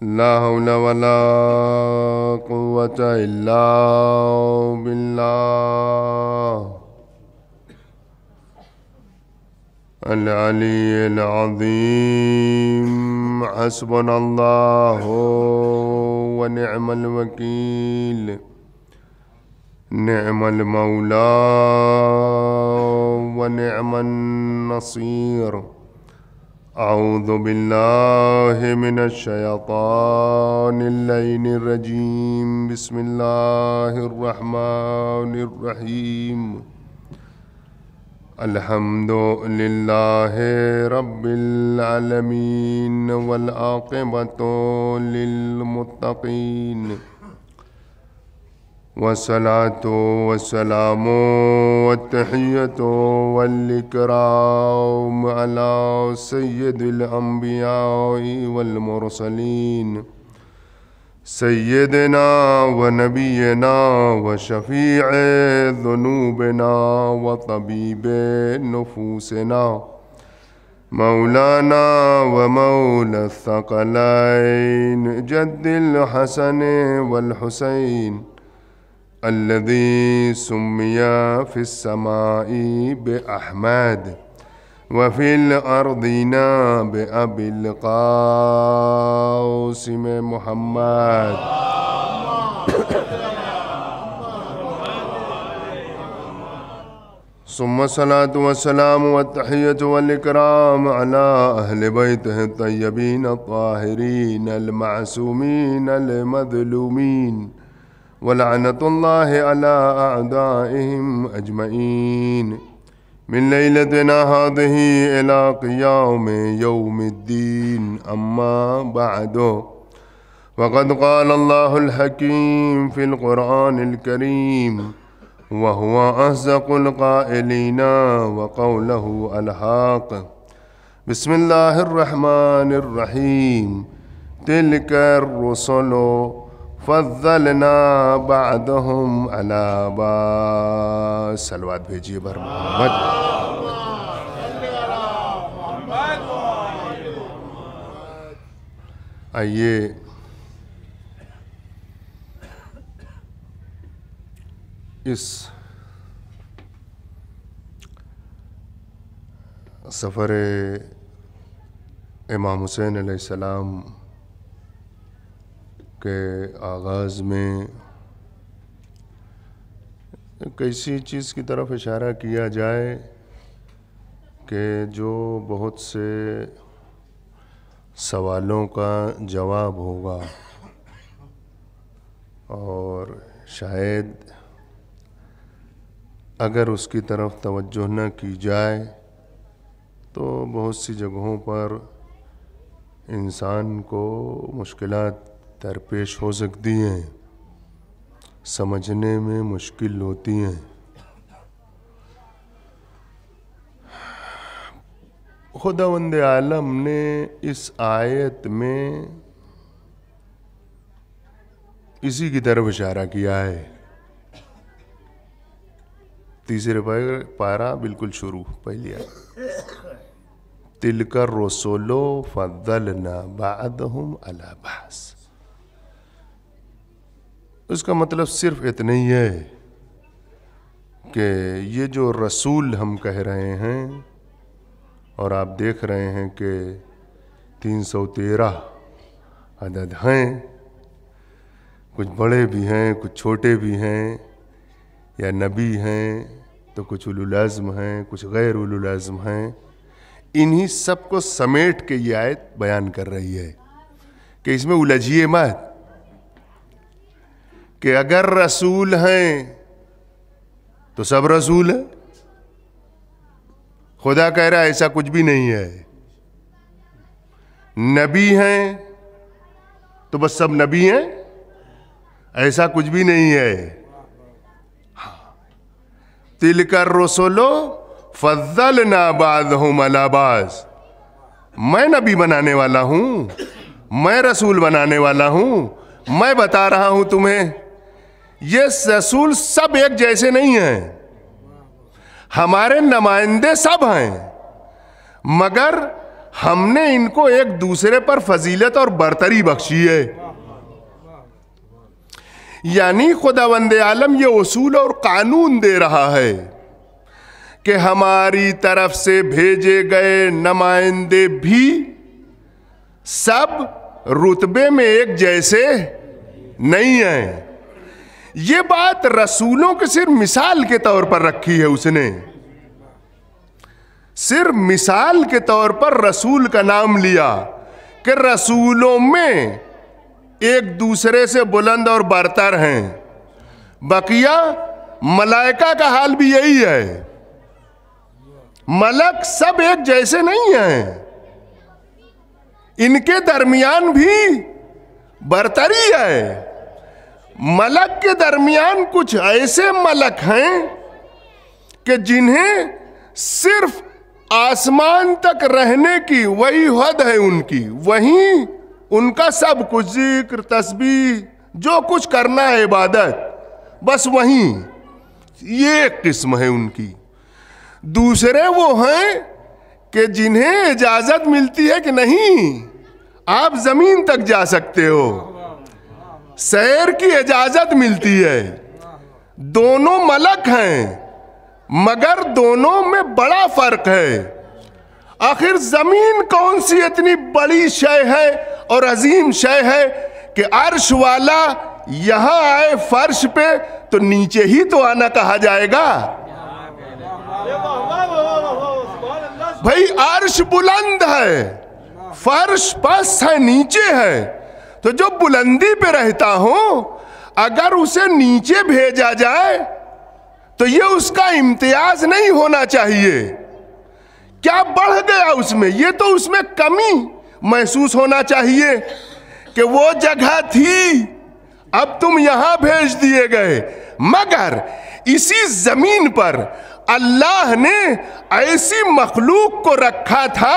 ला हौला वला कुव्वता इल्ला बिल्लाह अल अलील अज़ीम। हस्बुनल्लाहु व निअमल वकील, निअमल मौला व निअमन नसीर। अऊज़ु बिल्लाहि मिनश शैतानिर रजीम। बिस्मिल्लाहिर रहमानिर रहीम। अल्हम्दुलिल्लाहि रब्बिल आलमीन वल आक़िबतु लिल मुत्तक़ीन। वस्सलातु वस्सलामु वत्तहिय्यतु वल इकराम अला सय्यिदिल अंबिया'i वल मुरसलीन सय्यिदिना व नबियना व शफ़ीए ज़ुनूबिना व तबीबे नुफूसिना मौलाना व मौला थक़लैन जद्दिल हसन वल हुसैन अल्लज़ी सुम्मिया फ़िस्समाई बिअहमद व फ़िल अर्दीना बिअबिल क़ासिम मुहम्मद। सुम्मा सलातु वस्सलामु वत्तहिय्यतु वल इकराम अला अहले बैतिहि तय्यबीन अत्ताहिरीन अल मासूमीन अल मज़लूमीन व लअनतुल्लाहि अला अअदाइहिम अजमईन मिन लैलतिना हाज़िही इला क़ियामि यौमिद्दीन। अम्मा बअदु फ़क़द क़ालल्लाहुल हकीम फ़िल क़ुरआनिल करीम व हुवा अस्दक़ुल क़ाइलीन व क़ौलुहु अल हक़। बिस्मिल्लाहिर रहमानिर रहीम। तिलकर रुसुलु फ़ज़्ज़लना बअदहुम अला बअद। सलवात भेजिए बर मोहम्मद। आइए इस सफ़र इमाम हुसैन अलैहिस्सलाम के आगाज़ में एक ऐसी चीज़ की तरफ इशारा किया जाए कि जो बहुत से सवालों का जवाब होगा और शायद अगर उसकी तरफ तवज्जो न की जाए तो बहुत सी जगहों पर इंसान को मुश्किलात दरपेश हो सकती हैं, समझने में मुश्किल होती हैं। खुदावंद आलम ने इस आयत में इसी की तरफ इशारा किया है। तीसरे पारा बिल्कुल शुरू पहली आयत। तिलकर रसूलो फ़ज़्ज़लना बअदहुम अला बअद। उसका मतलब सिर्फ इतना ही है कि ये जो रसूल हम कह रहे हैं और आप देख रहे हैं कि 313 अदद हैं, कुछ बड़े भी हैं कुछ छोटे भी हैं, या नबी हैं तो कुछ उलुल अज़्म हैं कुछ गैर उलुल अज़्म हैं। इन्हीं सब को समेट के ये आयत बयान कर रही है कि इसमें उलझिए मत कि अगर रसूल हैं तो सब रसूल है। खुदा कह रहा है ऐसा कुछ भी नहीं है। नबी हैं तो बस सब नबी हैं, ऐसा कुछ भी नहीं है। तिलकर रसूलो फ़ज़्ज़लना बअदहुम अला बअद। मैं नबी बनाने वाला हूं, मैं रसूल बनाने वाला हूं। मैं बता रहा हूं तुम्हें ये रसूल सब एक जैसे नहीं हैं। हमारे नुमाइंदे सब हैं, मगर हमने इनको एक दूसरे पर फजीलत और बरतरी बख्शी है। यानी खुदावंद आलम ये उसूल और कानून दे रहा है कि हमारी तरफ से भेजे गए नुमाइंदे भी सब रुतबे में एक जैसे नहीं हैं। ये बात रसूलों के सिर्फ मिसाल के तौर पर रखी है उसने, सिर्फ मिसाल के तौर पर रसूल का नाम लिया कि रसूलों में एक दूसरे से बुलंद और बरतर हैं। बकिया मलाइका का हाल भी यही है, मलक सब एक जैसे नहीं हैं, इनके दरमियान भी बरतरी है। मलक के दरमियान कुछ ऐसे मलक हैं कि जिन्हें सिर्फ आसमान तक रहने की वही हद है उनकी, वहीं उनका सब कुछ जिक्र तस्बीह जो कुछ करना है इबादत बस वहीं, ये एक किस्म है उनकी। दूसरे वो हैं कि जिन्हें इजाजत मिलती है कि नहीं आप जमीन तक जा सकते हो, सैर की इजाजत मिलती है। दोनों मलक हैं मगर दोनों में बड़ा फर्क है। आखिर जमीन कौन सी इतनी बड़ी शय है और अजीम शय है कि अर्श वाला यहां आए फर्श पे तो नीचे ही तो आना कहा जाएगा। भाई अर्श बुलंद है, फर्श पस है, नीचे है, तो जो बुलंदी पे रहता हो अगर उसे नीचे भेजा जाए तो ये उसका इम्तियाज नहीं होना चाहिए। क्या बढ़ गया उसमें, ये तो उसमें कमी महसूस होना चाहिए कि वो जगह थी अब तुम यहां भेज दिए गए। मगर इसी जमीन पर अल्लाह ने ऐसी मखलूक को रखा था,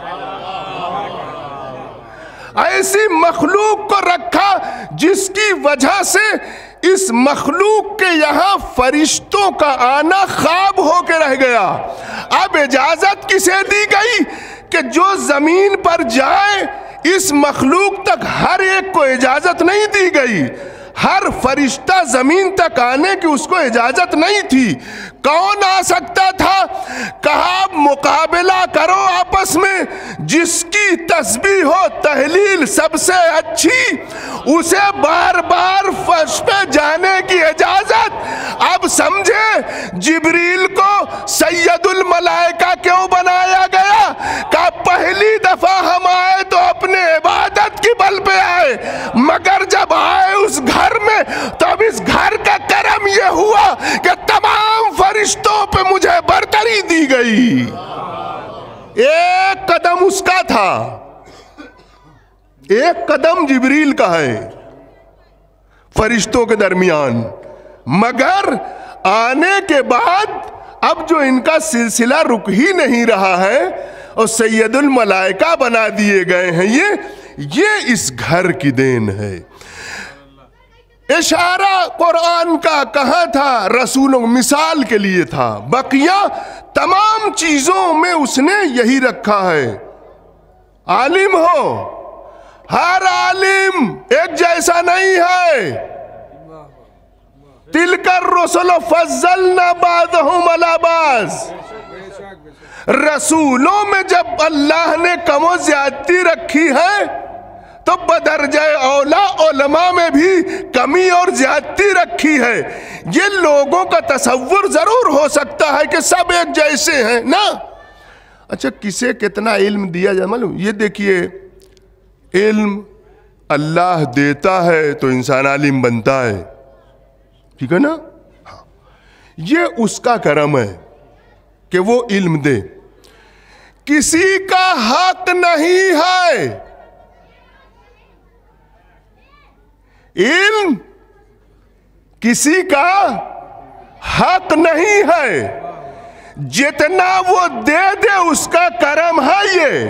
ऐसी मखलूक को रखा जिसकी वजह से इस मखलूक के यहां फरिश्तों का आना ख्वाब होकर रह गया। अब इजाजत किसे दी गई कि जो जमीन पर जाए, इस मखलूक तक हर एक को इजाजत नहीं दी गई। हर फरिश्ता जमीन तक आने की उसको इजाजत नहीं थी। कौन आ सकता था? कहा मुकाबला करो आपस में, जिसकी तस्बीह हो तहलील सबसे अच्छी उसे बार बार फर्श पे जाने की इजाजत। अब समझे जिब्रील को सैयदुल मलाइका क्यों बनाया गया? का पहली दफा हम आए तो अपने इबादत की बल पे आए, मगर जब आए उस घर में तो अब इस घर का करम यह हुआ कि तमाम फरिश्तों पे मुझे बरतरी दी गई। एक कदम उसका था, एक कदम जिब्रील का है फरिश्तों के दरमियान, मगर आने के बाद अब जो इनका सिलसिला रुक ही नहीं रहा है और सैयदुल मलाइका बना दिए गए हैं, ये इस घर की देन है। इशारा कुरान का कहाँ था? रसूलों मिसाल के लिए था। बकिया तमाम चीजों में उसने यही रखा है। आलिम हो, हर आलिम एक जैसा नहीं है। तिलकर रसूल फज़्ज़लना बाज़हुम अला बाज़। रसूलों में जब अल्लाह ने कमो ज्यादती रखी है तो बदरजा औला उलमा में भी कमी और ज्यादती रखी है। ये लोगों का तसव्वुर जरूर हो सकता है कि सब एक जैसे हैं ना। अच्छा, किसे कितना इल्म दिया जाए मालूम? ये देखिए, इल्म अल्लाह देता है तो इंसान आलिम बनता है, ठीक है ना? हाँ, ये उसका करम है कि वो इल्म दे। किसी का हक नहीं है, इल्म किसी का हक नहीं है। जितना वो दे दे उसका करम है ये।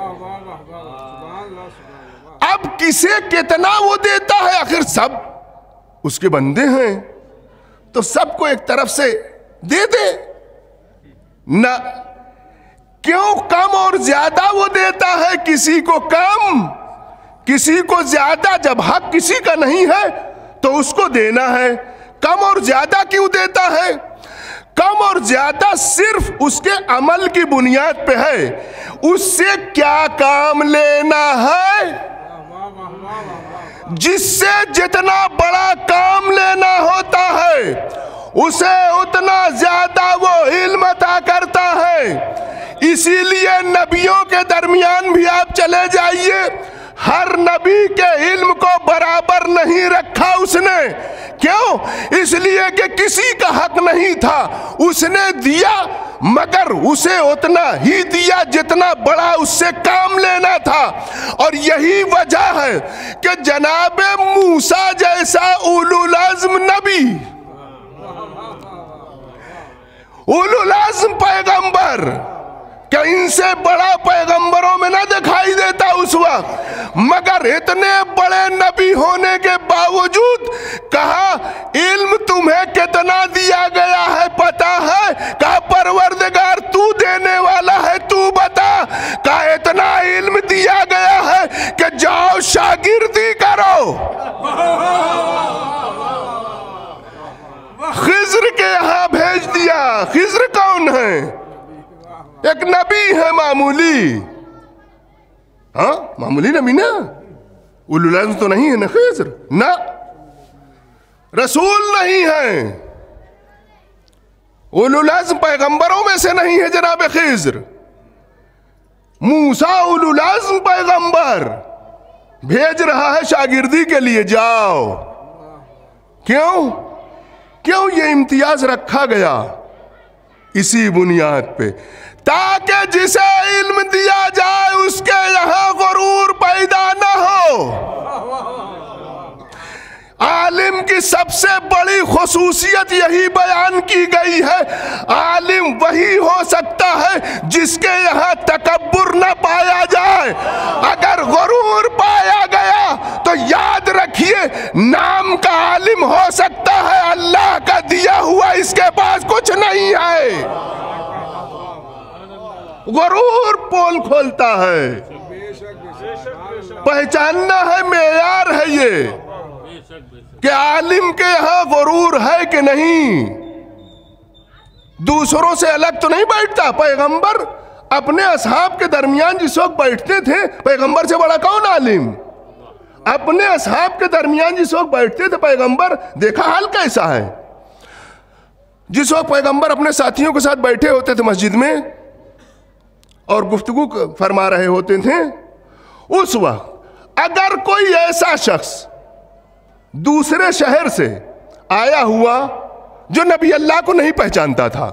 अब किसे कितना वो देता है, आखिर सब उसके बंदे हैं तो सबको एक तरफ से दे दे ना। क्यों कम और ज्यादा वो देता है, किसी को कम किसी को ज्यादा। जब हक किसी का नहीं है तो उसको देना है। कम और ज्यादा क्यों देता है? कम और ज्यादा सिर्फ उसके अमल की बुनियाद पे है, उससे क्या काम लेना है। जिससे जितना बड़ा काम लेना होता है उसे उतना ज्यादा वो इल्म अता करता है। इसीलिए नबियों के दरमियान भी आप चले जाइए, हर नबी के इल्म को बराबर नहीं रखा उसने। क्यों? इसलिए कि किसी का हक नहीं था, उसने दिया मगर उसे उतना ही दिया जितना बड़ा उससे काम लेना था। और यही वजह है कि जनाबे मूसा जैसा उलुल अज़्म नबी, उलुल अज़्म पैगंबर, क्या इनसे बड़ा पैगंबरों में ना दिखाई देता उस वक्त, मगर इतने बड़े नबी होने के बावजूद कहा इल्म तुम्हें कितना दिया गया है पता है? कहा परवरदिगार तू देने वाला है, तू बता। कहा इतना इल्म दिया गया है कि जाओ शागिर्दी करो। खिज्र के यहां भेज दिया। खिज्र कौन है? एक नबी है मामूली, हाँ मामूली नबी ना, उलुल अज़्म तो नहीं है ना खिज्र, ना रसूल नहीं है, उलुल अज़्म पैगंबरों में से नहीं है जनाब खिज्र। मूसा उलुल अज़्म पैगंबर भेज रहा है शागिर्दी के लिए, जाओ। क्यों? क्यों ये इम्तियाज रखा गया? इसी बुनियाद पे, ताकि जिसे इल्म दिया जाए उसके यहां गुरूर पैदा न हो। आलिम की सबसे बड़ी खुसूसियत यही बयान की गई है, आलिम वही हो सकता है जिसके यहाँ तकब्बुर न पाया जाए। अगर गुरूर पाया गया तो याद रखिए नाम का आलिम हो सकता है, अल्लाह का दिया हुआ इसके पास कुछ नहीं है। गुरूर पोल खोलता है, पहचानना है, मेयार है ये कि आलिम के यहां गुरूर है कि नहीं। दूसरों से अलग तो नहीं बैठता। पैगंबर अपने असहाब के दरमियान जिस वक्त बैठते थे, पैगंबर से बड़ा कौन आलिम? अपने असहाब के दरमियान जिस वक्त बैठते थे पैगंबर, देखा हाल कैसा है। जिस वक्त पैगंबर अपने साथियों के साथ बैठे होते थे मस्जिद में और गुफ्तगू फरमा रहे होते थे, उस वक्त अगर कोई ऐसा शख्स दूसरे शहर से आया हुआ जो नबी अल्लाह को नहीं पहचानता था,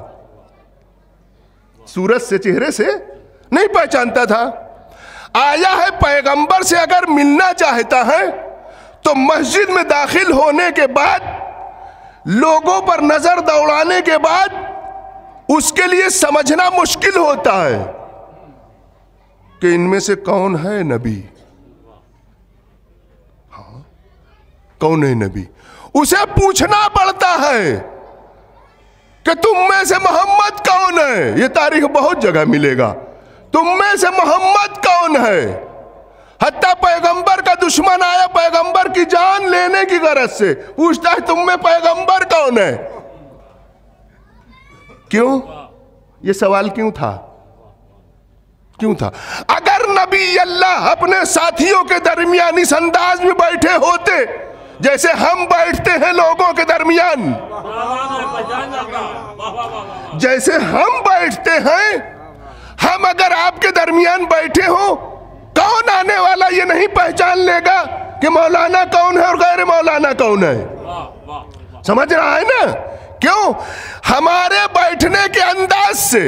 सूरत से चेहरे से नहीं पहचानता था, आया है पैगंबर से अगर मिलना चाहता है तो मस्जिद में दाखिल होने के बाद, लोगों पर नजर दौड़ाने के बाद उसके लिए समझना मुश्किल होता है कि इनमें से कौन है नबी। हाँ, कौन है नबी? उसे पूछना पड़ता है कि तुम में से मोहम्मद कौन है। ये तारीख बहुत जगह मिलेगा, तुम में से मोहम्मद कौन है। हत्ता पैगंबर का दुश्मन आया पैगंबर की जान लेने की गरज से, पूछता है तुम में पैगंबर कौन है। क्यों? ये सवाल क्यों था? क्यों था? अगर नबी अल्लाह अपने साथियों के दरमियान इस अंदाज में बैठे होते जैसे हम बैठते हैं लोगों के दरमियान, जैसे हम बैठते हैं, हम अगर आपके दरमियान बैठे हो, कौन आने वाला ये नहीं पहचान लेगा कि मौलाना कौन है और गैर मौलाना कौन है। समझ रहा है ना? क्यों? हमारे बैठने के अंदाज से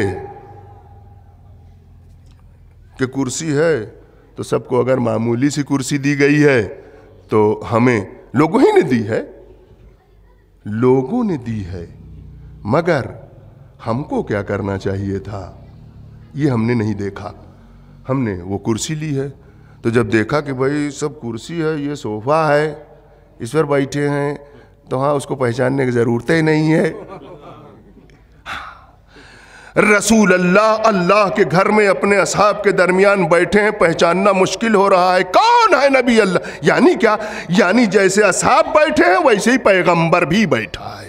कि कुर्सी है तो सबको अगर मामूली सी कुर्सी दी गई है तो हमें लोगों ही ने दी है, लोगों ने दी है, मगर हमको क्या करना चाहिए था ये हमने नहीं देखा। हमने वो कुर्सी ली है, तो जब देखा कि भाई सब कुर्सी है, ये सोफा है, इस पर बैठे हैं, तो हाँ उसको पहचानने की ज़रूरत ही नहीं है। रसूल अल्लाह अल्लाह के घर में अपने असहाब के दरमियान बैठे हैं, पहचानना मुश्किल हो रहा है कौन है नबी अल्लाह। यानी क्या, यानी जैसे असहाब बैठे हैं वैसे ही पैगंबर भी बैठा है।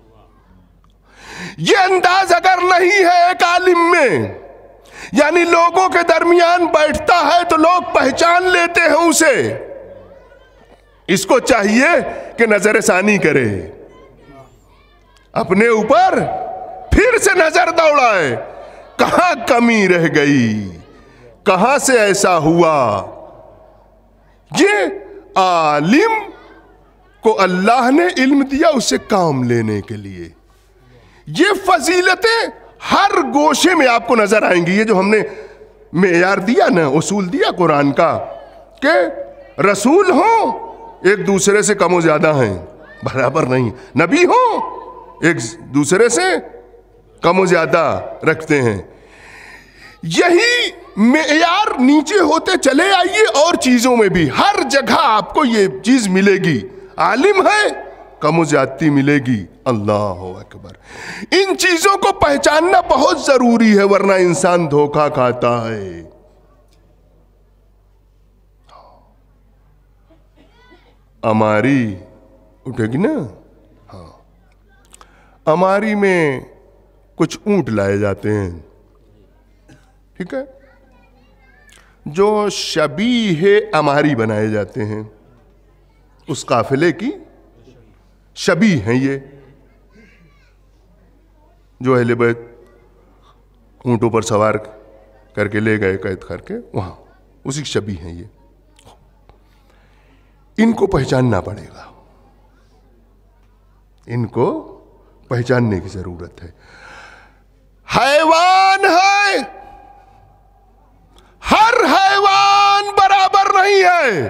ये अंदाज अगर नहीं है एक आलिम में, यानी लोगों के दरमियान बैठता है तो लोग पहचान लेते हैं उसे, इसको चाहिए कि नजर सानी करे, अपने ऊपर फिर से नजर दौड़ाए, कहां कमी रह गई, कहां से ऐसा हुआ। ये आलिम को अल्लाह ने इल्म दिया उसे काम लेने के लिए। ये फजीलतें हर गोशे में आपको नजर आएंगी। ये जो हमने मेयार दिया ना, उसूल दिया कुरान का कि रसूल हो एक दूसरे से कम ज्यादा हैं, बराबर नहीं, नबी हो एक दूसरे से कम ज्यादा रखते हैं। यही मेयार नीचे होते चले आइए और चीजों में भी हर जगह आपको ये चीज मिलेगी। आलिम है कम ज्यादती मिलेगी, अल्लाह अकबर। इन चीजों को पहचानना बहुत जरूरी है, वरना इंसान धोखा खाता है। अमारी उठेगी ना, हाँ, अमारी में कुछ ऊंट लाए जाते हैं, ठीक है, जो शबीह अमारी बनाए जाते हैं, उस काफिले की शबी हैं ये, जो अहले बैत ऊंटों पर सवार करके ले गए कैद करके, वहां उसी की शबी हैं ये। इनको पहचानना पड़ेगा, इनको पहचानने की जरूरत है। हैवान है, हर हैवान बराबर नहीं है।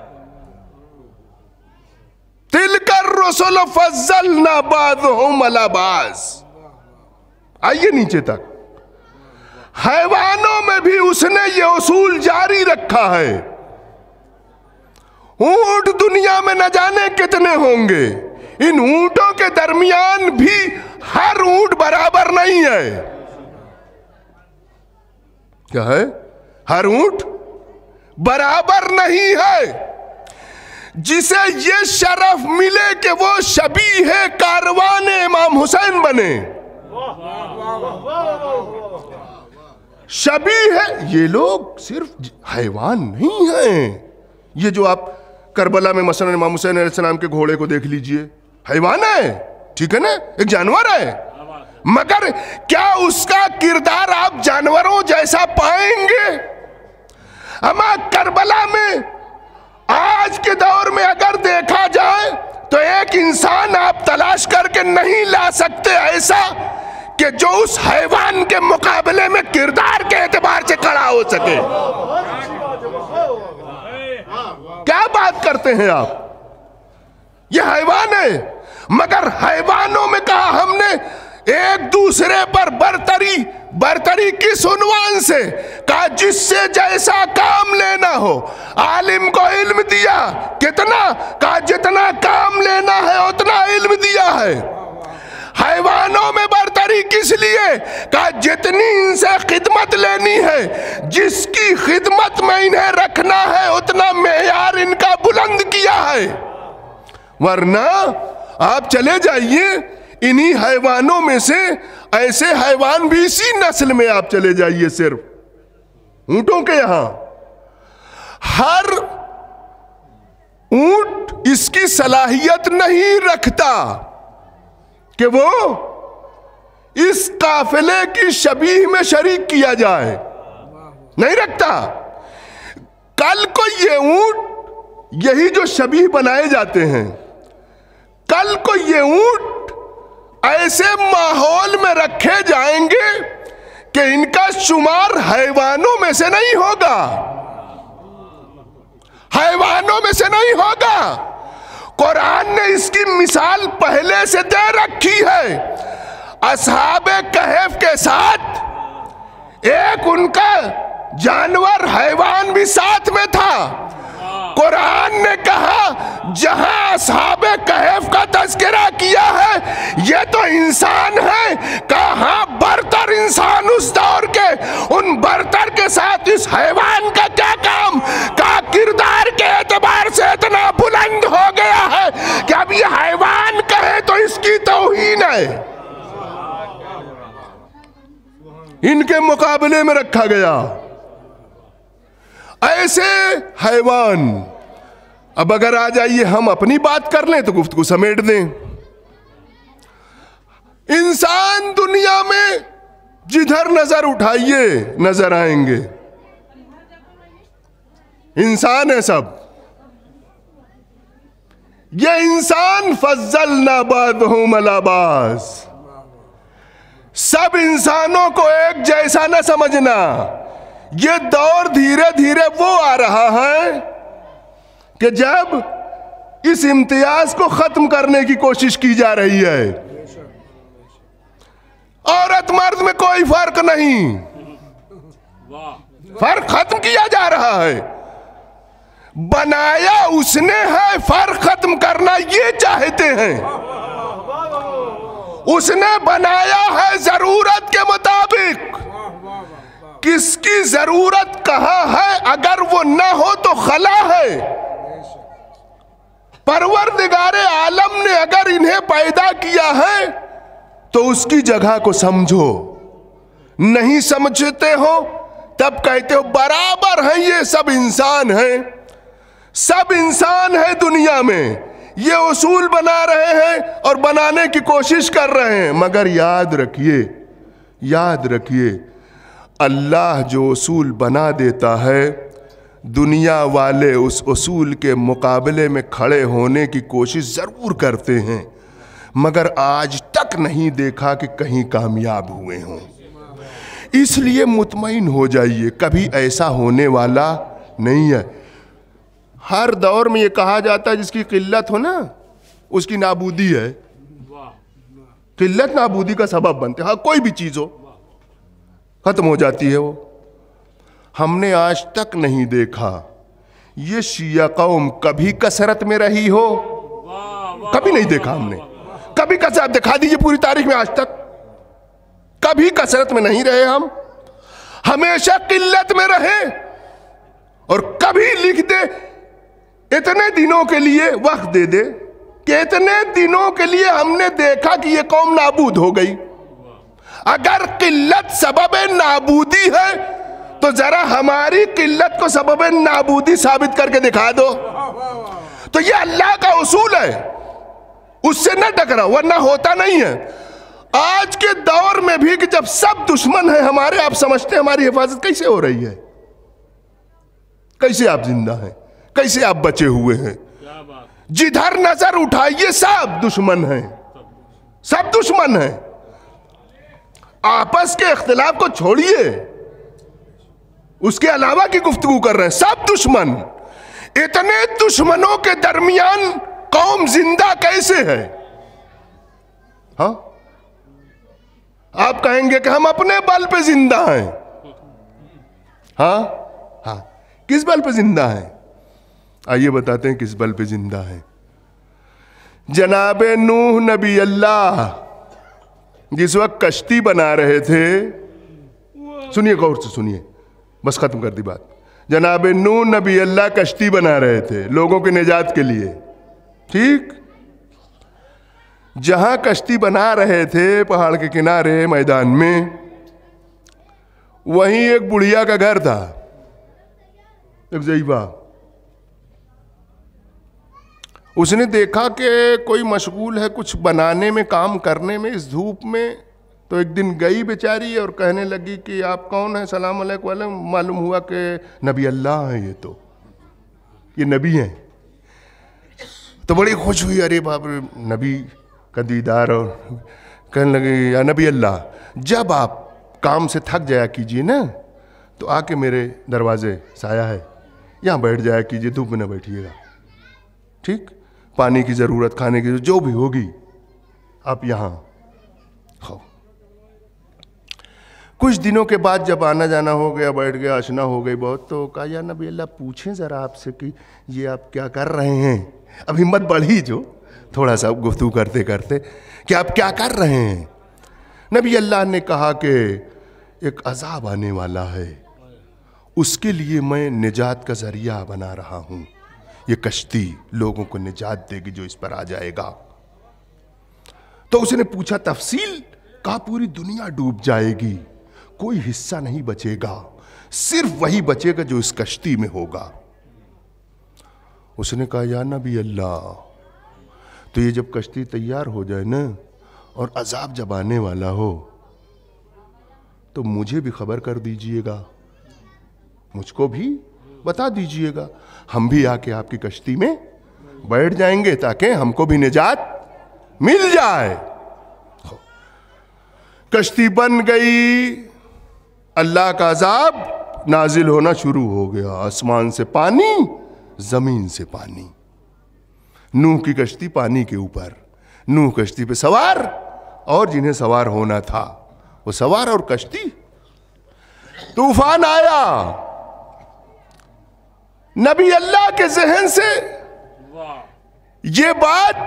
तिलकर रसूल फज़्ज़लना बाज़हुम अला बाज़। आइए नीचे तक। हैवानों में भी उसने ये उसूल जारी रखा है। ऊंट दुनिया में न जाने कितने होंगे, इन ऊंटों के दरमियान भी हर ऊंट बराबर नहीं है। क्या है? हर ऊंट बराबर नहीं है। जिसे ये शरफ मिले कि वो शबीह कारवान इमाम हुसैन बने, शबीह है। ये लोग सिर्फ हैवान नहीं हैं। ये जो आप करबला में मसलन इमाम हुसैन अलैहिस्सलाम के घोड़े को देख लीजिए, हैवान है, ठीक है ना, एक जानवर है, मगर क्या उसका किरदार आप जानवरों जैसा पाएंगे? अमा करबला में आज के दौर में अगर देखा जाए तो एक इंसान आप तलाश करके नहीं ला सकते ऐसा कि जो उस हैवान के मुकाबले में किरदार के एतबार से खड़ा हो सके। क्या बात करते हैं आप? ये हैवान है, मगर हैवानों में कहा हमने एक दूसरे पर बरतरी किस उन्वान से? कहा जिससे जैसा काम लेना हो। आलिम को इल्म दिया कितना? कहा जितना काम लेना है उतना इल्म दिया है। हैवानों में बरतरी किस लिए? कहा जितनी इनसे खिदमत लेनी है, जिसकी खिदमत में इन्हें रखना है, उतना मेयार इनका बुलंद किया है। वरना आप चले जाइए इन्हीं हैवानों में से, ऐसे हैवान भी इसी नस्ल में आप चले जाइए, सिर्फ ऊंटों के यहां हर ऊंट इसकी सलाहियत नहीं रखता कि वो इस काफिले की शबीह में शरीक किया जाए, नहीं रखता। कल को ये ऊंट, यही जो शबीह बनाए जाते हैं, कल को ये ऊंट ऐसे माहौल में रखे जाएंगे कि इनका शुमार हैवानों में से नहीं होगा, हैवानों में से नहीं होगा। कुरान ने इसकी मिसाल पहले से दे रखी है। असहाबे कहफ के साथ एक उनका जानवर हैवान भी साथ में था। कुरान ने कहा जहां असहाबे सूरह कहफ का तज़किरा किया है, ये तो इंसान है। कहाँ बरतर इंसान उस दौर के, उन बरतर के साथ इस हैवान का क्या काम, का किरदार के एतबार से इतना बुलंद हो गया है कि अब ये हैवान कहे तो इसकी तौहीन है, इनके मुकाबले में रखा गया। ऐसे हैवान। अब अगर आ जाइए हम अपनी बात कर लें तो गुफ्तगू समेट दें। इंसान दुनिया में जिधर नजर उठाइए नजर आएंगे, इंसान है सब। ये इंसान फज़्ज़लना बादहुम अला बाज़, सब इंसानों को एक जैसा न समझना। ये दौर धीरे धीरे वो आ रहा है कि जब इस इम्तियाज को खत्म करने की कोशिश की जा रही है। औरत मर्द में कोई फर्क नहीं, फर्क खत्म किया जा रहा है। बनाया उसने है, फर्क खत्म करना ये चाहते हैं। उसने बनाया है जरूरत के मुताबिक। किसकी जरूरत कहां है, अगर वो ना हो तो खला है। परवरदिगारे आलम ने अगर इन्हें पैदा किया है तो उसकी जगह को समझो। नहीं समझते हो तब कहते हो बराबर है, ये सब इंसान हैं, सब इंसान है दुनिया में। ये उसूल बना रहे हैं और बनाने की कोशिश कर रहे हैं, मगर याद रखिए, याद रखिए, अल्लाह जो उसूल बना देता है, दुनिया वाले उस उसूल के मुकाबले में खड़े होने की कोशिश ज़रूर करते हैं, मगर आज तक नहीं देखा कि कहीं कामयाब हुए हों। इसलिए मुतमईन हो जाइए, कभी ऐसा होने वाला नहीं है। हर दौर में ये कहा जाता है जिसकी किल्लत हो ना उसकी नाबूदी है। किल्लत नाबूदी का सबब बनते, हाँ कोई भी चीज़ हो खत्म हो जाती है वो। हमने आज तक नहीं देखा ये शिया कौम कभी कसरत में रही हो, कभी नहीं देखा हमने। कभी कसरत दिखा दीजिए पूरी तारीख में आज तक, कभी कसरत में नहीं रहे हम, हमेशा किल्लत में रहे। और कभी लिख दे इतने दिनों के लिए वक्त दे दे कि इतने दिनों के लिए हमने देखा कि ये कौम नाबूद हो गई। अगर किल्लत सबब नाबूदी है तो जरा हमारी किल्लत को सबब नाबूदी साबित करके दिखा दो। तो ये अल्लाह का उसूल है, उससे न टकराओ वरना होता नहीं है। आज के दौर में भी कि जब सब दुश्मन है हमारे, आप समझते हैं हमारी हिफाजत कैसे हो रही है? कैसे आप जिंदा हैं, कैसे आप बचे हुए हैं? जिधर नजर उठाइए सब दुश्मन हैं, सब दुश्मन हैं। आपस के इख्तिलाफ को छोड़िए, उसके अलावा की गुफ्तगू कर रहे हैं, सब दुश्मन। इतने दुश्मनों के दरमियान कौम जिंदा कैसे है? हाँ, आप कहेंगे कि हम अपने बल पे जिंदा हैं। हाँ हाँ, किस बल पे जिंदा हैं? आइए बताते हैं किस बल पे जिंदा हैं। जनाबे नूह नबी अल्लाह जिस वक्त कश्ती बना रहे थे, सुनिए गौर से सुनिए, बस खत्म कर दी बात। जनाबे नूह नबी अल्लाह कश्ती बना रहे थे लोगों के निजात के लिए, ठीक? जहां कश्ती बना रहे थे पहाड़ के किनारे मैदान में, वहीं एक बुढ़िया का घर था, एक ज़ईबा। उसने देखा कि कोई मशगूल है कुछ बनाने में, काम करने में, इस धूप में। तो एक दिन गई बेचारी और कहने लगी कि आप कौन हैं? सलाम अलैकुम वाले। मालूम हुआ कि नबी अल्लाह हैं, ये नबी हैं। तो बड़ी खुश हुई, अरे बाप रे नबी का दीदार। और कहने लगे या नबी अल्लाह, जब आप काम से थक जाया कीजिए ना तो आके मेरे दरवाजे साया है, यहाँ बैठ जाया कीजिए, धूप में न बैठिएगा, ठीक? पानी की ज़रूरत, खाने की जो भी होगी आप यहाँ खाओ। कुछ दिनों के बाद जब आना जाना हो गया, बैठ गया, आशना हो गई बहुत, तो कहा या नबी अल्लाह पूछें ज़रा आपसे कि ये आप क्या कर रहे हैं। अब हिम्मत बढ़ी जो थोड़ा सा गुफ्तगू करते करते कि आप क्या कर रहे हैं। नबी अल्लाह ने कहा कि एक अजाब आने वाला है, उसके लिए मैं निजात का ज़रिया बना रहा हूँ। ये कश्ती लोगों को निजात देगी जो इस पर आ जाएगा। तो उसने पूछा तफसील, कहा पूरी दुनिया डूब जाएगी, कोई हिस्सा नहीं बचेगा, सिर्फ वही बचेगा जो इस कश्ती में होगा। उसने कहा या नबी अल्लाह, तो ये जब कश्ती तैयार हो जाए ना और अजाब जब आने वाला हो तो मुझे भी खबर कर दीजिएगा, मुझको भी बता दीजिएगा, हम भी आके आपकी कश्ती में बैठ जाएंगे ताकि हमको भी निजात मिल जाए। कश्ती बन गई, अल्लाह का अजाब नाजिल होना शुरू हो गया। आसमान से पानी, जमीन से पानी। नूह की कश्ती पानी के ऊपर, नूह कश्ती पे सवार और जिन्हें सवार होना था वो सवार और कश्ती। तूफान आया, नबी अल्लाह के जहन से ये बात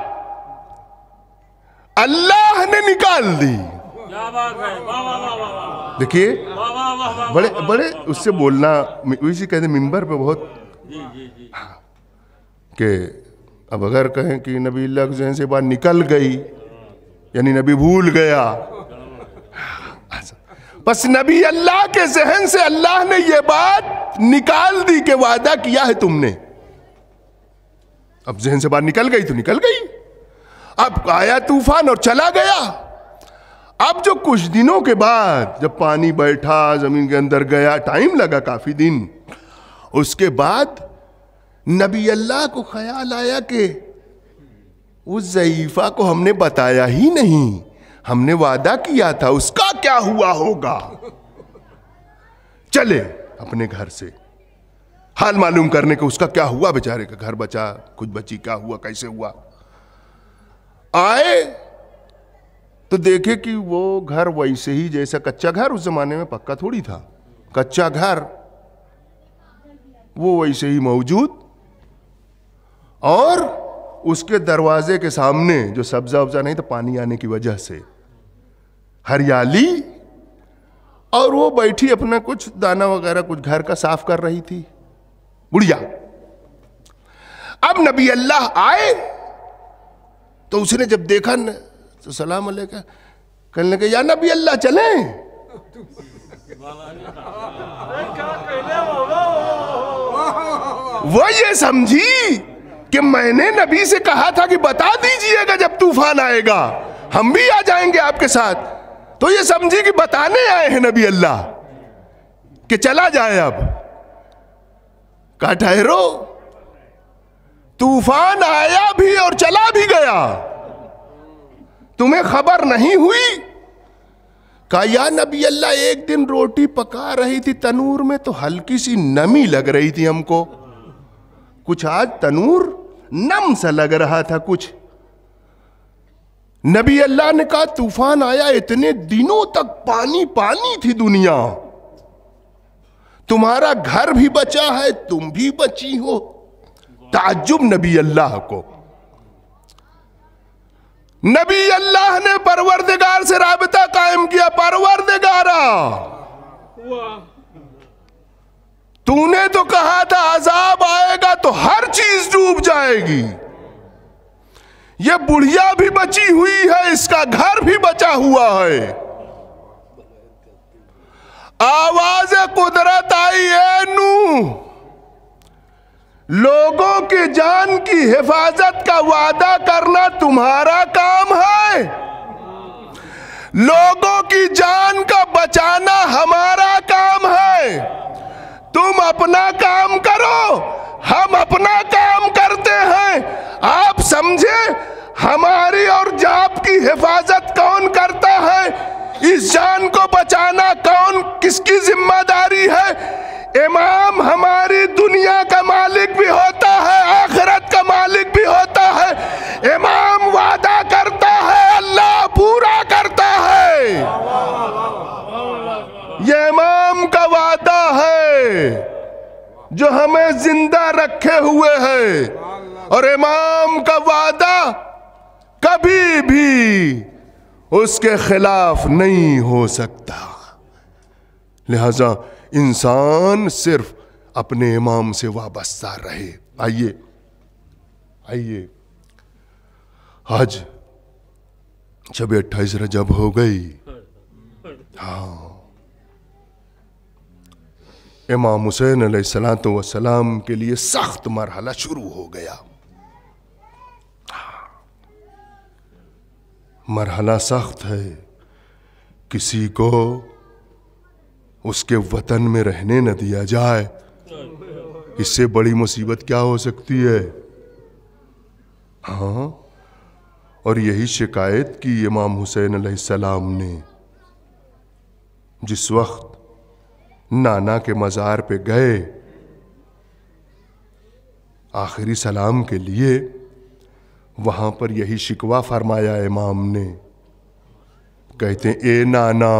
अल्लाह ने निकाल दी। देखिए बड़े बड़े उससे बोलना, उसी कहते मिंबर पे बहुत कि अब अगर कहें कि नबी अल्लाह के जहन से बात निकल गई यानी नबी भूल गया, बस नबी अल्लाह के जहन से अल्लाह ने यह बात निकाल दी कि वादा किया है तुमने। अब जहन से बात निकल गई तो निकल गई। अब आया तूफान और चला गया। अब जो कुछ दिनों के बाद जब पानी बैठा, जमीन के अंदर गया, टाइम लगा काफी दिन, उसके बाद नबी अल्लाह को ख्याल आया कि उस ज़ईफा को हमने बताया ही नहीं, हमने वादा किया था, उसका क्या हुआ होगा। चले अपने घर से हाल मालूम करने को, उसका क्या हुआ, बेचारे का घर बचा कुछ बची, क्या हुआ कैसे हुआ। आए तो देखे कि वो घर वैसे ही जैसा कच्चा घर, उस जमाने में पक्का थोड़ी था, कच्चा घर वो वैसे ही मौजूद, और उसके दरवाजे के सामने जो सब्जा उब्जा नहीं था पानी आने की वजह से, हरियाली, और वो बैठी अपना कुछ दाना वगैरह कुछ घर का साफ कर रही थी बुढ़िया। अब नबी अल्लाह आए तो उसने जब देखा न तो सलाम अलैकुम कहने लगे या नबी अल्लाह चले। वो ये समझी कि मैंने नबी से कहा था कि बता दीजिएगा जब तूफान आएगा हम भी आ जाएंगे आपके साथ, तो ये समझी कि बताने आए हैं नबी अल्लाह कि चला जाए। अब कहा ठहरो, तूफान आया भी और चला भी गया, तुम्हें खबर नहीं हुई। कहा या नबी अल्लाह, एक दिन रोटी पका रही थी तनूर में तो हल्की सी नमी लग रही थी हमको, कुछ आज तनूर नम सा लग रहा था कुछ। नबी अल्लाह ने कहा तूफान आया, इतने दिनों तक पानी पानी थी दुनिया, तुम्हारा घर भी बचा है, तुम भी बची हो। ताज्जुब नबी अल्लाह को। नबी अल्लाह ने परवरदिगार से राबिता कायम किया, परवरदिगारा तूने तो कहा था अजाब आएगा तो हर चीज डूब जाएगी, ये बुढ़िया भी बची हुई है, इसका घर भी बचा हुआ है। आवाज कुदरत आई है नूह, लोगों की जान की हिफाजत का वादा करना तुम्हारा काम है, लोगों की जान का बचाना हमारा काम है। तुम अपना काम करो, हम अपना काम करते हैं। आप समझे हमारी और आपकी हिफाजत कौन करता है, इस जान को बचाना कौन, किसकी जिम्मेदारी है। इमाम हमारी दुनिया का मालिक भी होता है, आखिरत का मालिक भी होता है। इमाम वादा करता है, अल्लाह पूरा करता है। जो हमें जिंदा रखे हुए है, और इमाम का वादा कभी भी उसके खिलाफ नहीं हो सकता। लिहाजा इंसान सिर्फ अपने इमाम से वाबस्ता रहे। आइए आइए, आज जब 28 रजब हो गई, हाँ, इमाम हुसैन अलैहिस्सलातु वस्सलाम के लिए सख्त मरहला शुरू हो गया। मरहला सख्त है। किसी को उसके वतन में रहने न दिया जाए, इससे बड़ी मुसीबत क्या हो सकती है। हाँ, और यही शिकायत की इमाम हुसैन अलैहिस्सलाम ने। जिस वक्त नाना के मज़ार पे गए आखिरी सलाम के लिए, वहां पर यही शिकवा फरमाया इमाम ने। कहते, ए नाना,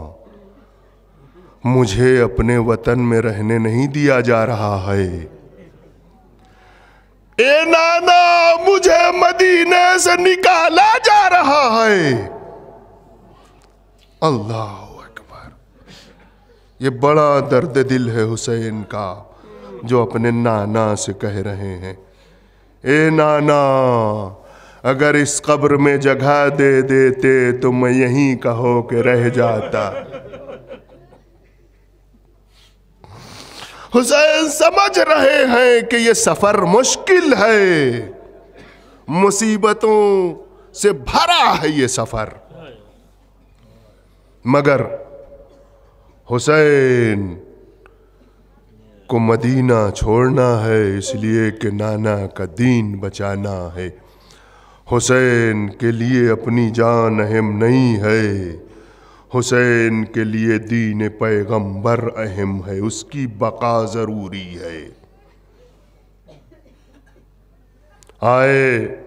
मुझे अपने वतन में रहने नहीं दिया जा रहा है। ए नाना, मुझे मदीने से निकाला जा रहा है। अल्लाह अकबर। ये बड़ा दर्द दिल है हुसैन का, जो अपने नाना से कह रहे हैं, ए नाना, अगर इस कब्र में जगह दे देते तो मैं यहीं का हो के रह जाता। हुसैन समझ रहे हैं कि ये सफर मुश्किल है, मुसीबतों से भरा है ये सफर, मगर हुसैन को मदीना छोड़ना है, इसलिए कि नाना का दीन बचाना है। हुसैन के लिए अपनी जान अहम नहीं है, हुसैन के लिए दीन पैगंबर अहम है, उसकी बका जरूरी है। आए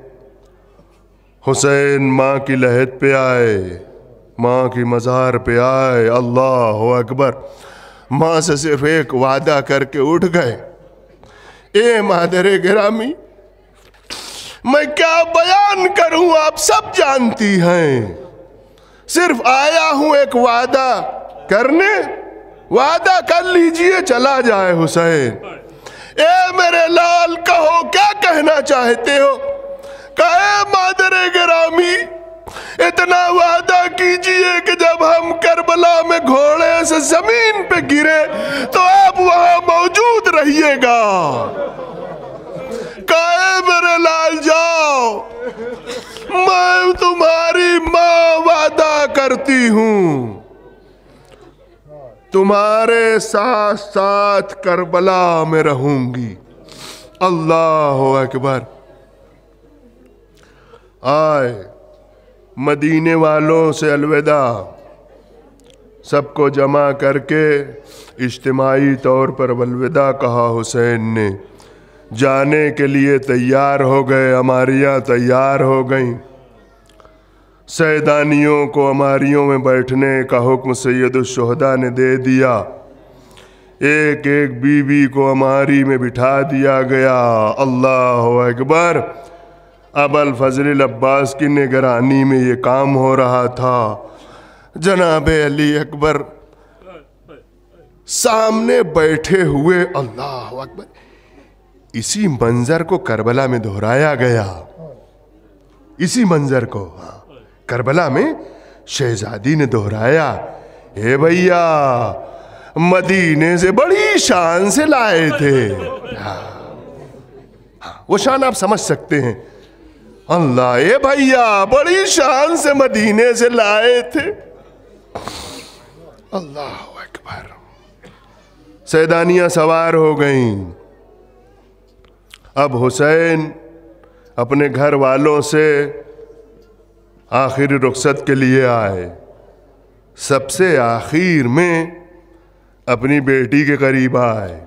हुसैन माँ की लहद पे आए, माँ की मज़ार पे आए। अल्लाह अकबर। माँ से सिर्फ एक वादा करके उठ गए, ए मादरे गिरामी, मैं क्या बयान करूं, आप सब जानती हैं। सिर्फ आया हूं एक वादा करने, वादा कर लीजिए चला जाए हुसैन। ए मेरे लाल, कहो क्या कहना चाहते हो। कहे मादरे गिरामी, इतना वादा कीजिए कि जब हम करबला में घोड़े से जमीन पे गिरे तो आप वहां मौजूद रहिएगा। कहे मेरे लाल, जाओ, मैं तुम्हारी माँ वादा करती हूं, तुम्हारे साथ साथ करबला में रहूंगी। अल्लाह अकबर। आए मदीने वालों से अलविदा, सबको जमा करके इज्तिमाई तौर पर अलविदा कहा। हुसैन ने जाने के लिए तैयार हो गए, अमारियाँ तैयार हो गईं। सैदानियों को अमारियों में बैठने का हुक्म सैयदुश्शुहदा ने दे दिया। एक एक बीवी को अमारी में बिठा दिया गया। अल्लाह अकबर। अबुल फजल अब्बास की निगरानी में ये काम हो रहा था। जनाब अली अकबर सामने बैठे हुए। अल्लाह अकबर। इसी मंजर को करबला में दोहराया गया, इसी मंजर को करबला में शहजादी ने दोहराया। हे भैया, मदीने से बड़ी शान से लाए थे। वो शान आप समझ सकते हैं। अल्लाह, ए भैया, बड़ी शान से मदीने से लाए थे। अल्लाह अकबर। सैदानियां सवार हो गईं। अब हुसैन अपने घर वालों से आखिरी रुखसत के लिए आए। सबसे आखिर में अपनी बेटी के करीब आए।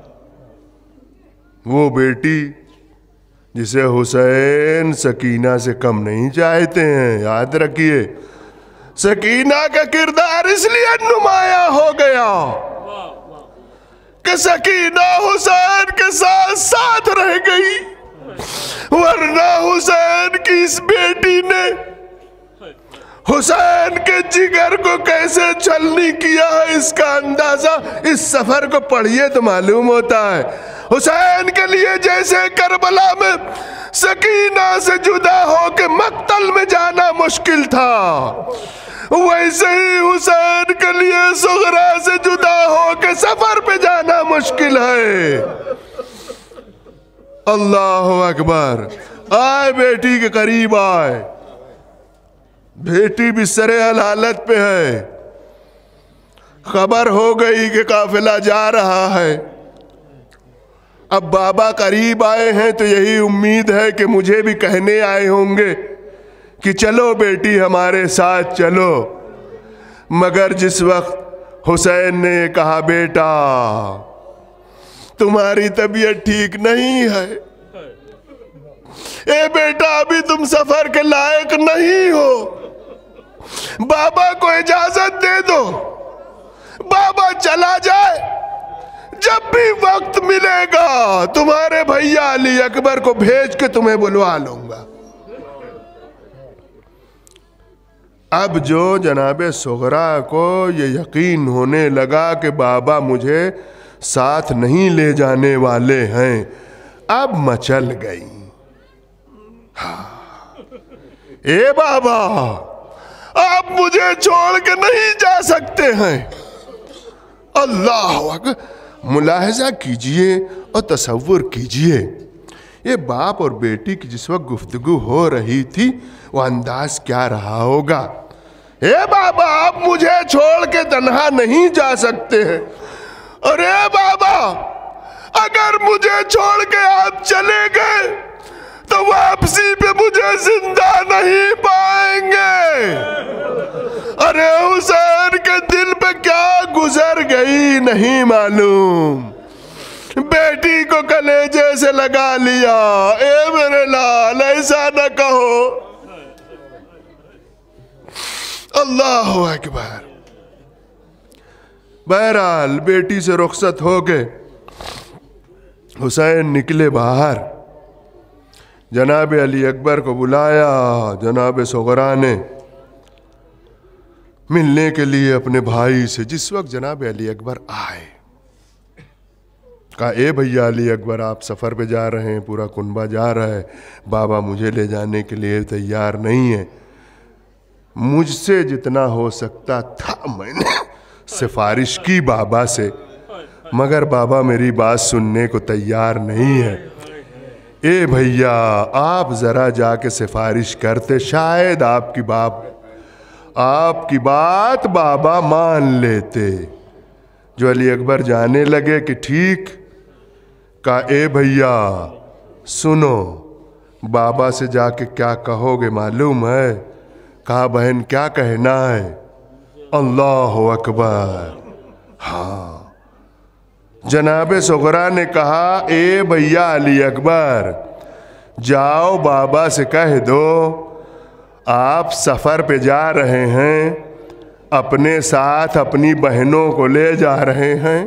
वो बेटी जिसे हुसैन सकीना से कम नहीं चाहते हैं। याद रखिए, सकीना का किरदार इसलिए नुमाया हो गया कि सकीना हुसैन के साथ साथ रह गई, वरना हुसैन की इस बेटी ने हुसैन के जिगर को कैसे छलनी किया है, इसका अंदाजा इस सफर को पढ़िए तो मालूम होता है। हुसैन के लिए जैसे करबला में सकीना से जुदा होकर मक्तल में जाना मुश्किल था, वैसे ही हुसैन के लिए सुगरा से जुदा होकर सफर पे जाना मुश्किल है। अल्लाह अकबर। आए बेटी के करीब आए, बेटी बिस्तरे हालत पे है, खबर हो गई कि काफिला जा रहा है। अब बाबा करीब आए हैं तो यही उम्मीद है कि मुझे भी कहने आए होंगे कि चलो बेटी हमारे साथ चलो। मगर जिस वक्त हुसैन ने कहा बेटा तुम्हारी तबीयत ठीक नहीं है, ए बेटा अभी तुम सफर के लायक नहीं हो, बाबा को इजाजत दे दो, बाबा चला जाए, जब भी वक्त मिलेगा तुम्हारे भैया अली अकबर को भेज के तुम्हें बुलवा लूंगा। अब जो जनाबे सुगरा को ये यकीन होने लगा कि बाबा मुझे साथ नहीं ले जाने वाले हैं, अब मचल गई। हाँ। ए बाबा आप मुझे छोड़ के नहीं जा सकते हैं। अल्लाह अकबर। मुलाहजा कीजिए और तसव्वुर कीजिए, ये बाप और बेटी की जिस वक्त गुफ्तगू हो रही थी वो अंदाज क्या रहा होगा। ए बाबा आप मुझे छोड़ के तन्हा नहीं जा सकते हैं। अरे बाबा अगर मुझे छोड़ के आप चले गए तो वापसी पे मुझे जिंदा नहीं पाएंगे। अरे हुसैन के दिल पे क्या गुजर गई नहीं मालूम, बेटी को कलेजे से लगा लिया। ए मेरे लाल ऐसा न कहो। अल्लाह अकबर। बहरहाल बेटी से रुखसत हो गए, हुसैन निकले बाहर, जनाब अली अकबर को बुलाया। जनाब सुगरा ने मिलने के लिए अपने भाई से, जिस वक्त जनाब अली अकबर आए, कहा ए भैया अली अकबर आप सफ़र पे जा रहे हैं, पूरा कुनबा जा रहा है, बाबा मुझे ले जाने के लिए तैयार नहीं है। मुझसे जितना हो सकता था मैंने सिफारिश की बाबा से, मगर बाबा मेरी बात सुनने को तैयार नहीं है। ए भैया आप ज़रा जाके सिफारिश करते, शायद आपकी बात बाबा मान लेते। जो अली अकबर जाने लगे कि ठीक, कहा ए भैया सुनो, बाबा से जाके क्या कहोगे मालूम है? कहा बहन क्या कहना है? अल्लाह अकबर। हाँ। जनाबे सुगरा ने कहा ए भैया अली अकबर जाओ बाबा से कह दो आप सफ़र पे जा रहे हैं, अपने साथ अपनी बहनों को ले जा रहे हैं,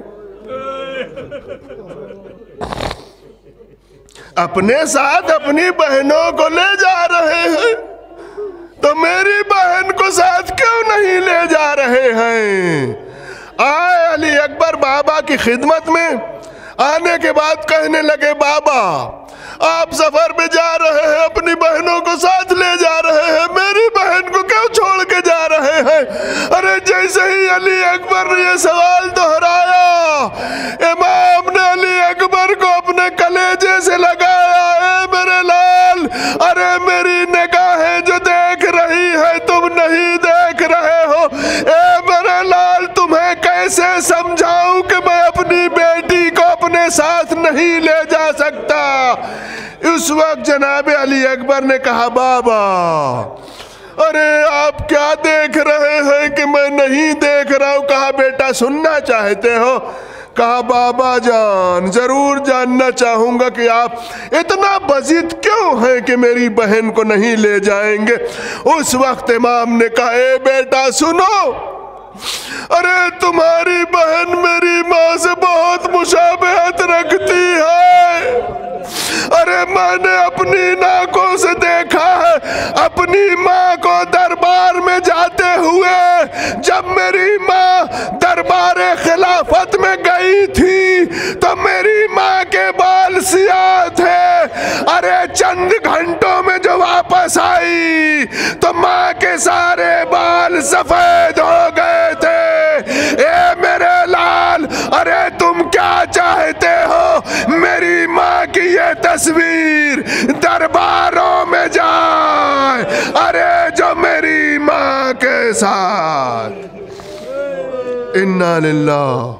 अपने साथ अपनी बहनों को ले जा रहे हैं, तो मेरी बहन को साथ क्यों नहीं ले जा रहे हैं? आए अली अकबर बाबा की खिदमत में, आने के बाद कहने लगे बाबा आप सफर पे जा रहे हैं, अपनी बहनों को साथ ले जा रहे हैं, मेरी बहन को क्यों छोड़ के जा रहे हैं? अरे जैसे ही अली अकबर ने ये सवाल दोहराया, इमाम ने अली अकबर को अपने कलेजे से लगाया। ए मेरे लाल, अरे मेरी निगाहें जो देख रही है तुम नहीं देख रहे हो। ए मेरे लाल तुम्हें कैसे समझाऊं कि मैं अपनी बेटी को अपने साथ नहीं ले जा सकता। उस वक्त जनाब अली अकबर ने कहा बाबा अरे आप क्या देख रहे हैं कि मैं नहीं देख रहा हूं? कहा बेटा सुनना चाहते हो? कहा बाबा जान जरूर जानना चाहूंगा कि आप इतना बजिद क्यों हैं कि मेरी बहन को नहीं ले जाएंगे। उस वक्त इमाम ने कहा ए बेटा सुनो, अरे तुम्हारी बहन मेरी माँ से बहुत मुशाबहत रखती है। अरे मैंने अपनी नाकों से देखा है अपनी माँ को दरबार में जाते हुए। जब मेरी माँ दरबार खिलाफत में गई थी तो मेरी माँ के बाल सियाह थे। अरे चंद घंटों में जो वापस आई तो माँ के सारे बाल सफेद हो गए थे। ए मेरे लाल, अरे तुम क्या चाहते हो मेरी माँ की ये तस्वीर दरबारों में जाए? अरे जो मेरी माँ के साथ। इन्ना लिल्लाह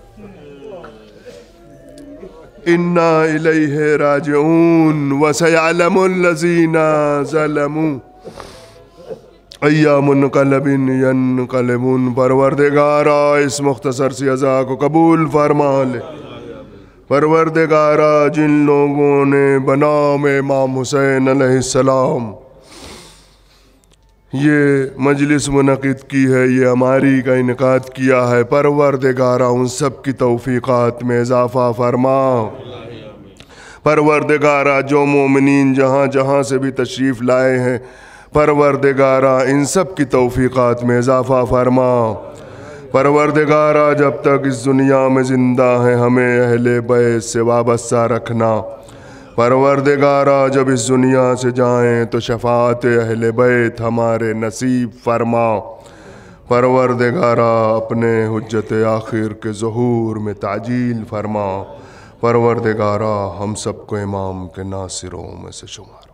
इन्ना इलैहि राजिऊन व सयअलमुल लज़ीना ज़लमू अय्यामुन क़लबिन यनक़लिबून। परवरदिगारा इस मुख्तसर सी अज़ा को कबूल फरमा ले। परवरदिगारा जिन लोगों ने बनाम इमाम हुसैन अलैहिस्सलाम ये मजलिस मुनक़िद की है, ये हमारी का इनकाद किया है, परवरदिगारा उन सब की तौफ़ीक़ात में इजाफ़ा फरमा। परवरदिगारा जो मोमिनीन जहाँ जहाँ से भी तशरीफ़ लाए हैं, परवरदिगारा इन सब की तौफ़ीक़ात में इजाफ़ा फरमा। परवरदिगारा जब तक इस दुनिया में ज़िंदा है हमें अहले बैत से वाबस्ता रखना। परवरदिगारा जब इस दुनिया से जाएं तो शफ़ाअत अहले बैत हमारे नसीब फरमा। परवरदिगारा अपने हुज्जत आखिर के ज़हूर में ताजील फरमा। परवरदिगारा हम सबको इमाम के नासिरों में से शुमार